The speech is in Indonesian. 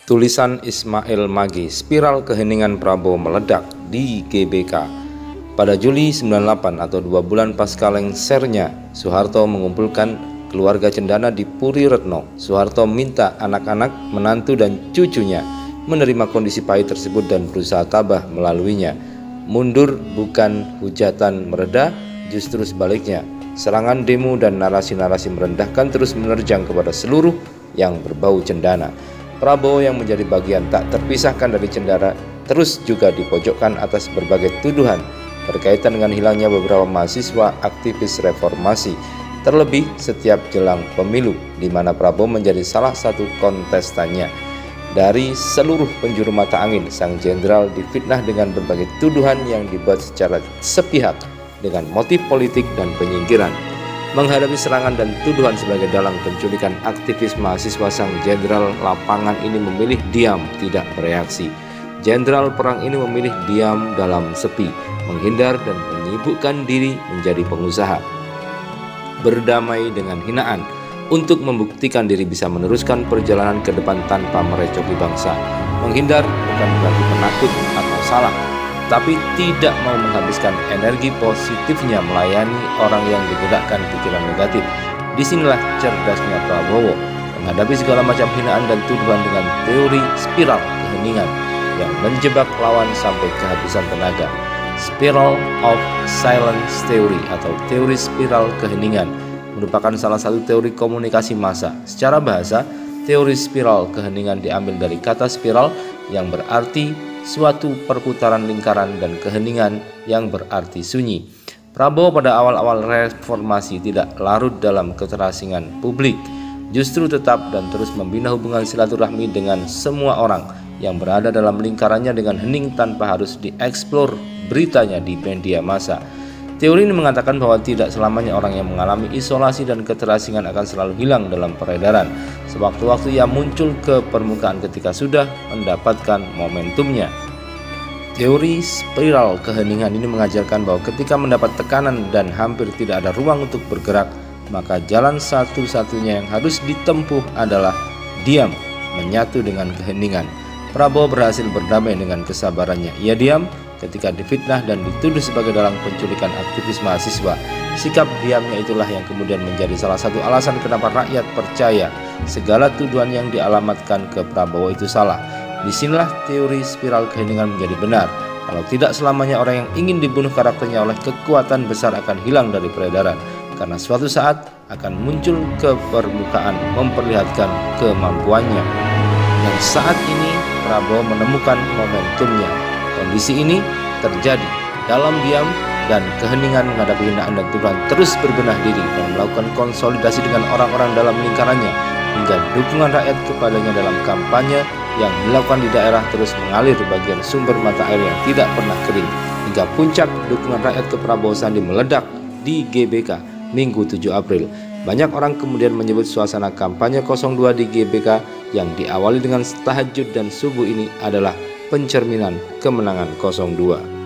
Tulisan Ismail Magi, spiral keheningan Prabowo meledak di GBK. Pada Juli 98 atau 2 bulan pasca lengsernya, Soeharto mengumpulkan keluarga cendana di Puri Retno. Soeharto minta anak-anak, menantu dan cucunya menerima kondisi pahit tersebut dan berusaha tabah melaluinya. Mundur bukan hujatan mereda, justru sebaliknya. Serangan demo dan narasi-narasi merendahkan terus menerjang kepada seluruh yang berbau cendana. Prabowo yang menjadi bagian tak terpisahkan dari cendana terus juga dipojokkan atas berbagai tuduhan berkaitan dengan hilangnya beberapa mahasiswa aktivis reformasi, terlebih setiap jelang pemilu di mana Prabowo menjadi salah satu kontestannya. Dari seluruh penjuru mata angin, sang jenderal difitnah dengan berbagai tuduhan yang dibuat secara sepihak dengan motif politik dan penyingkiran. Menghadapi serangan dan tuduhan sebagai dalang penculikan aktivis mahasiswa, sang jenderal lapangan ini memilih diam, tidak bereaksi. Jenderal perang ini memilih diam dalam sepi, menghindar dan menyibukkan diri menjadi pengusaha, berdamai dengan hinaan untuk membuktikan diri bisa meneruskan perjalanan ke depan tanpa merecoki bangsa. Menghindar bukan berarti penakut atau salah, tapi tidak mau menghabiskan energi positifnya melayani orang yang digerakkan pikiran negatif. Disinilah cerdasnya Prabowo menghadapi segala macam hinaan dan tuduhan dengan teori spiral keheningan yang menjebak lawan sampai kehabisan tenaga. Spiral of Silence Theory atau teori spiral keheningan merupakan salah satu teori komunikasi massa. Secara bahasa, teori spiral keheningan diambil dari kata spiral yang berarti suatu perputaran lingkaran dan keheningan yang berarti sunyi. Prabowo pada awal-awal reformasi tidak larut dalam keterasingan publik, justru tetap dan terus membina hubungan silaturahmi dengan semua orang yang berada dalam lingkarannya dengan hening tanpa harus dieksplor beritanya di media massa. Teori ini mengatakan bahwa tidak selamanya orang yang mengalami isolasi dan keterasingan akan selalu hilang dalam peredaran. Sewaktu-waktu ia muncul ke permukaan ketika sudah mendapatkan momentumnya. Teori spiral keheningan ini mengajarkan bahwa ketika mendapat tekanan dan hampir tidak ada ruang untuk bergerak, maka jalan satu-satunya yang harus ditempuh adalah diam, menyatu dengan keheningan. Prabowo berhasil berdamai dengan kesabarannya. Ia diam ketika difitnah dan dituduh sebagai dalang penculikan aktivis mahasiswa. Sikap diamnya itulah yang kemudian menjadi salah satu alasan kenapa rakyat percaya segala tuduhan yang dialamatkan ke Prabowo itu salah. Disinilah teori spiral keheningan menjadi benar. Kalau tidak selamanya orang yang ingin dibunuh karakternya oleh kekuatan besar akan hilang dari peredaran, karena suatu saat akan muncul ke permukaan memperlihatkan kemampuannya. Dan saat ini Prabowo menemukan momentumnya. Kondisi ini terjadi dalam diam dan keheningan menghadapi hinaan dan tuduhan, terus berbenah diri dan melakukan konsolidasi dengan orang-orang dalam lingkarannya, hingga dukungan rakyat kepadanya dalam kampanye yang dilakukan di daerah terus mengalir bagian sumber mata air yang tidak pernah kering, hingga puncak dukungan rakyat ke Prabowo Sandi meledak di GBK Minggu 7 April. Banyak orang kemudian menyebut suasana kampanye 02 di GBK yang diawali dengan tahajud dan subuh ini adalah pencerminan kemenangan 02.